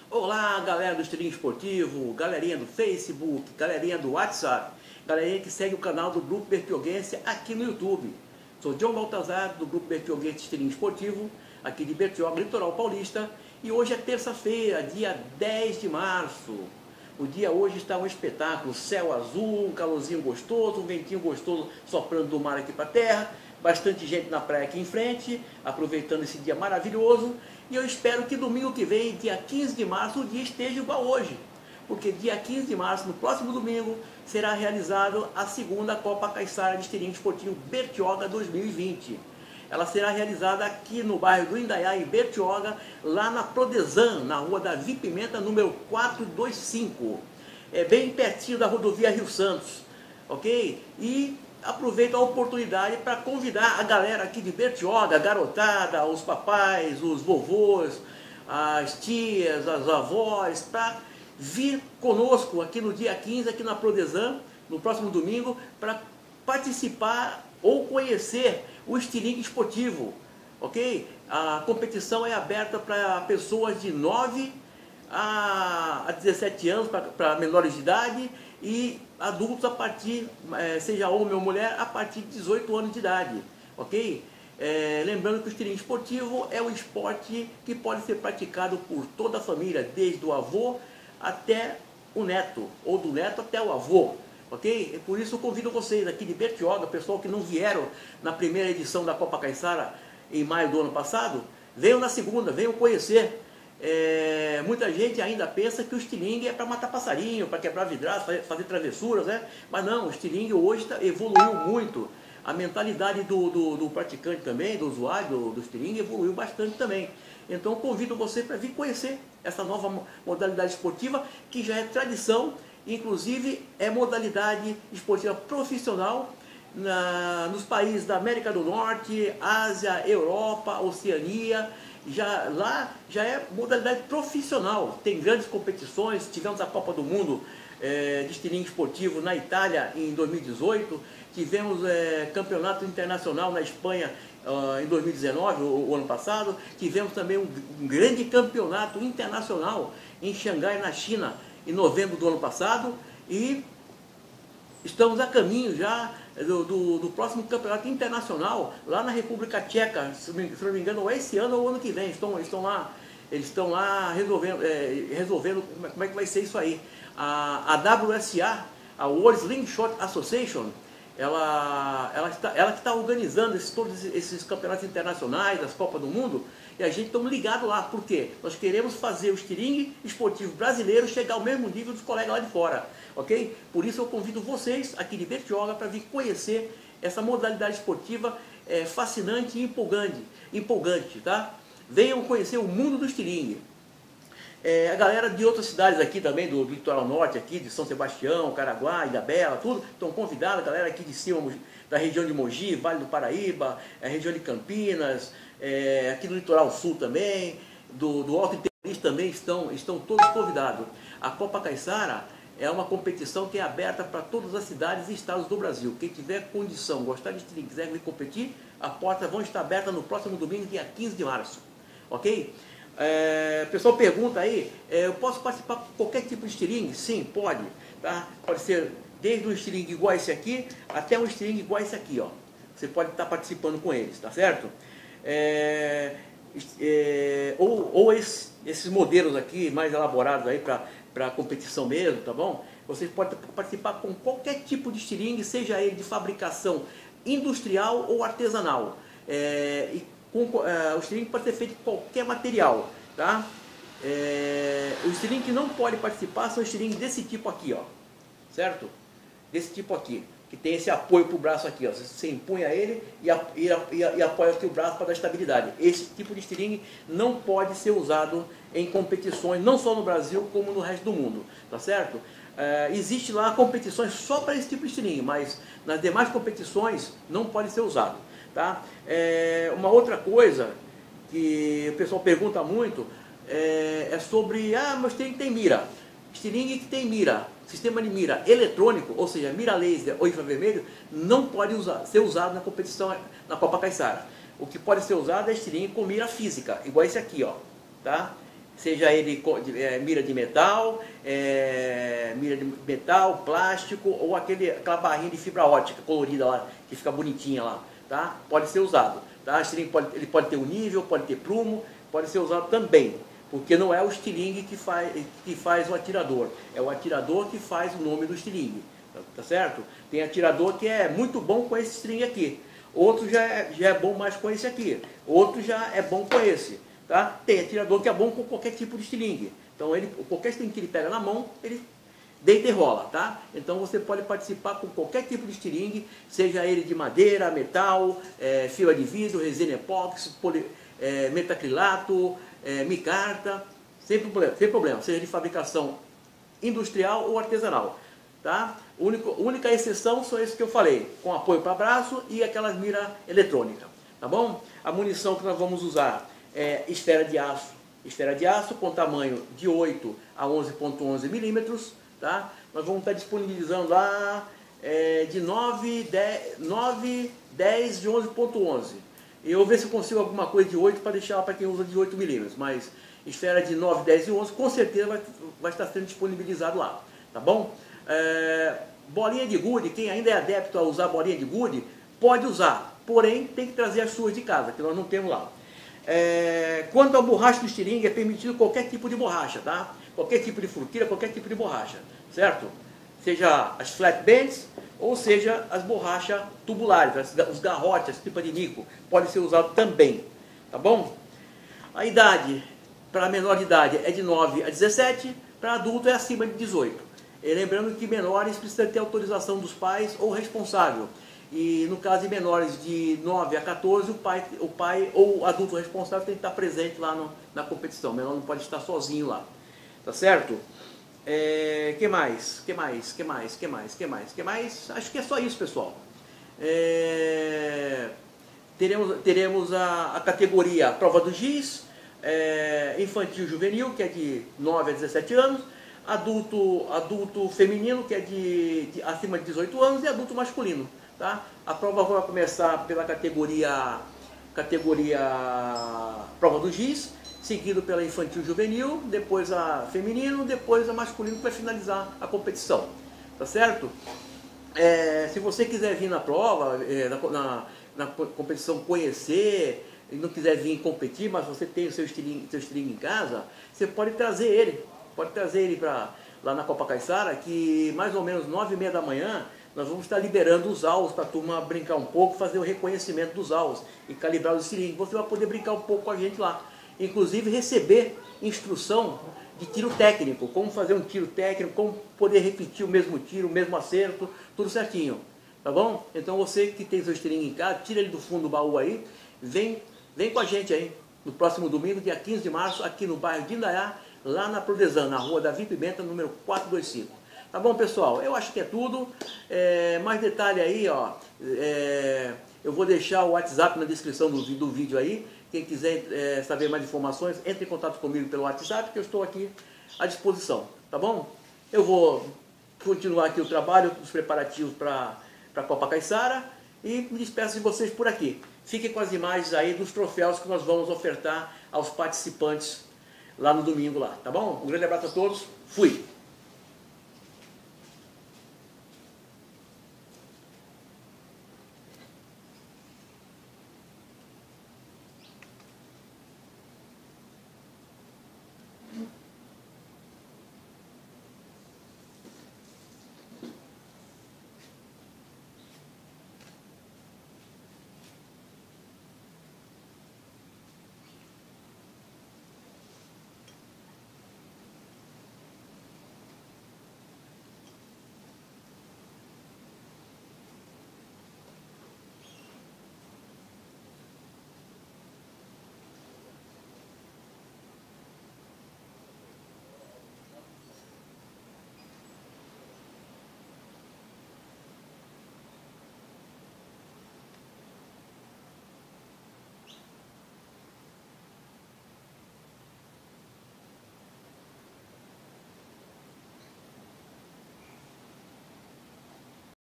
Olá, galera do Estilingue Esportivo, galerinha do Facebook, galerinha do WhatsApp, galerinha que segue o canal do Grupo Bertioguense aqui no YouTube. Sou John Baltazar, do Grupo Bertioguense Estilingue Esportivo, aqui de Bertioga, Litoral Paulista, e hoje é terça-feira, dia 10 de março. O dia hoje está um espetáculo, céu azul, um calorzinho gostoso, um ventinho gostoso soprando do mar aqui para a terra, bastante gente na praia aqui em frente, aproveitando esse dia maravilhoso. E eu espero que domingo que vem, dia 15 de março, o dia esteja igual hoje. Porque dia 15 de março, no próximo domingo, será realizado a segunda Copa Caiçara de Estilingue Esportivo Bertioga 2020. Ela será realizada aqui no bairro do Indaiá, em Bertioga, lá na Prodesan, na rua Davi Pimenta, número 425. É bem pertinho da rodovia Rio Santos, ok? E aproveito a oportunidade para convidar a galera aqui de Bertioga, a garotada, os papais, os vovôs, as tias, as avós, para vir conosco aqui no dia 15, aqui na Prodesan, no próximo domingo, para participar ou conhecer o Estilingue Esportivo, ok? A competição é aberta para pessoas de 9 a 17 anos, para menores de idade, e adultos a partir, seja homem ou mulher, a partir de 18 anos de idade, ok? Lembrando que o estilingue esportivo é um esporte que pode ser praticado por toda a família, desde o avô até o neto, ou do neto até o avô, ok? Por isso eu convido vocês aqui de Bertioga, pessoal que não vieram na primeira edição da Copa Caiçara em maio do ano passado, venham na segunda, venham conhecer. Muita gente ainda pensa que o estilingue é para matar passarinho, para quebrar vidraço, fazer travessuras, né? Mas não, o estilingue hoje evoluiu muito. A mentalidade do praticante também, do usuário do estilingue, evoluiu bastante também. Então convido você para vir conhecer essa nova modalidade esportiva, que já é tradição, inclusive é modalidade esportiva profissional nos países da América do Norte, Ásia, Europa, Oceania. Lá já é modalidade profissional, tem grandes competições. Tivemos a Copa do Mundo de estilingue esportivo na Itália em 2018, tivemos campeonato internacional na Espanha em 2019, o ano passado, tivemos também um grande campeonato internacional em Xangai, na China, em novembro do ano passado, e estamos a caminho já do próximo campeonato internacional lá na República Tcheca, se não me engano, esse ano ou ano que vem. Eles estão lá resolvendo como é que vai ser isso aí. A WSA, a World Slingshot Association, ela que está organizando todos esses campeonatos internacionais, das Copas do Mundo, e a gente estamos ligados lá. Por quê? Nós queremos fazer o estilingue esportivo brasileiro chegar ao mesmo nível dos colegas lá de fora, ok? Por isso eu convido vocês aqui de Bertioga para vir conhecer essa modalidade esportiva fascinante e empolgante, tá? Venham conhecer o mundo do estilingue. A galera de outras cidades aqui também, do litoral norte, aqui de São Sebastião, Caraguá, Ilhabela, tudo, estão convidados. A galera aqui de cima, da região de Mogi, Vale do Paraíba, a região de Campinas, aqui do litoral sul também, do Alto Interiorense também estão todos convidados. A Copa Caiçara é uma competição que é aberta para todas as cidades e estados do Brasil. Quem tiver condição, gostar de estilingue, quiser vir competir, as portas vão estar abertas no próximo domingo, dia 15 de março, ok? O pessoal pergunta aí, eu posso participar com qualquer tipo de estilingue? Sim, pode, tá? Pode ser desde um estilingue igual esse aqui, até um estilingue igual esse aqui, ó. Você pode estar participando com eles, tá certo? Esses modelos aqui, mais elaborados aí para competição mesmo, tá bom? Vocês podem participar com qualquer tipo de estilingue, seja ele de fabricação industrial ou artesanal. O estilingue pode ser feito de qualquer material, tá? O estilingue que não pode participar são estilingues desse tipo aqui, ó, certo? Desse tipo aqui, que tem esse apoio para o braço aqui, ó. Você empunha ele e apoia aqui o braço para dar estabilidade. Esse tipo de estilingue não pode ser usado em competições, não só no Brasil, como no resto do mundo, tá certo? Existe lá competições só para esse tipo de estilingue, mas nas demais competições não pode ser usado. Tá? Uma outra coisa que o pessoal pergunta muito é sobre, meu estilingue tem mira. Estilingue que tem mira, sistema de mira eletrônico, ou seja, mira laser ou infravermelho, não pode ser usado na competição, na Copa Caiçara. O que pode ser usado é estilingue com mira física, igual esse aqui, ó, tá? seja ele mira de metal, plástico ou aquela barrinha de fibra ótica colorida lá, que fica bonitinha lá, tá? Pode ser usado, tá? Ele pode ter um nível, pode ter prumo, pode ser usado também, porque não é o estilingue que faz o atirador, é o atirador que faz o nome do estilingue, tá certo? Tem atirador que é muito bom com esse estilingue aqui, outro já é bom mais com esse aqui, outro já é bom com esse. Tá? Tem atirador que é bom com qualquer tipo de estilingue. Então, qualquer estilingue que ele pega na mão, ele deita e rola. Tá? Então, você pode participar com qualquer tipo de estilingue, seja ele de madeira, metal, fibra de vidro, resina epóxi, metacrilato, micarta, sem problema, seja de fabricação industrial ou artesanal. Tá? Única exceção são esses que eu falei, com apoio para braço e aquelas mira eletrônica. Tá bom? A munição que nós vamos usar esfera de aço com tamanho de 8 a 11,11 milímetros, tá? Nós vamos estar disponibilizando lá de 9, 10 de 11,11. Eu vou ver se eu consigo alguma coisa de 8 para deixar para quem usa de 8 milímetros, mas esfera de 9, 10 e 11 com certeza vai estar sendo disponibilizado lá, tá bom? Bolinha de gude, quem ainda é adepto a usar bolinha de gude, pode usar, porém tem que trazer as suas de casa, que nós não temos lá. Quanto à borracha do estilingue, é permitido qualquer tipo de borracha, tá? Qualquer tipo de frutira, qualquer tipo de borracha, certo? Seja as flat bands, ou seja as borrachas tubulares, os garrotes, as tripas de nico, pode ser usado também, tá bom? A idade, para menor de idade, é de 9 a 17, para adulto é acima de 18. E lembrando que menores precisam ter autorização dos pais ou responsável. E no caso de menores de 9 a 14, o pai ou o adulto responsável tem que estar presente lá na competição. O menor não pode estar sozinho lá. Tá certo? Que mais? Acho que é só isso, pessoal. Teremos a categoria prova do giz, infantil juvenil, que é de 9 a 17 anos, adulto feminino, que é acima de 18 anos, e adulto masculino. Tá? A prova vai começar pela categoria prova do giz, seguido pela infantil juvenil, depois a feminino, depois a masculino, que vai finalizar a competição. Tá certo? Se você quiser vir na prova, na competição conhecer, e não quiser vir competir, mas você tem o seu estilingue em casa, você pode trazer ele. Lá na Copa Caiçara, que mais ou menos 9h30 da manhã, nós vamos estar liberando os alvos para a turma brincar um pouco, fazer o reconhecimento dos alvos e calibrar os estilingues. Você vai poder brincar um pouco com a gente lá. Inclusive receber instrução de tiro técnico, como fazer um tiro técnico, como poder repetir o mesmo tiro, o mesmo acerto, tudo certinho. Tá bom? Então você que tem seu estilingue em casa, tira ele do fundo do baú aí, vem com a gente aí, no próximo domingo, dia 15 de março, aqui no bairro de Indaiá, lá na Prodesan, na rua Davi Pimenta, número 425. Tá bom, pessoal? Eu acho que é tudo. Mais detalhe aí, ó. Eu vou deixar o WhatsApp na descrição do vídeo aí. Quem quiser saber mais informações, entre em contato comigo pelo WhatsApp, que eu estou aqui à disposição. Tá bom? Eu vou continuar aqui o trabalho, os preparativos para a Copa Caiçara e me despeço de vocês por aqui. Fiquem com as imagens aí dos troféus que nós vamos ofertar aos participantes lá no domingo lá, tá bom? Um grande abraço a todos. Fui!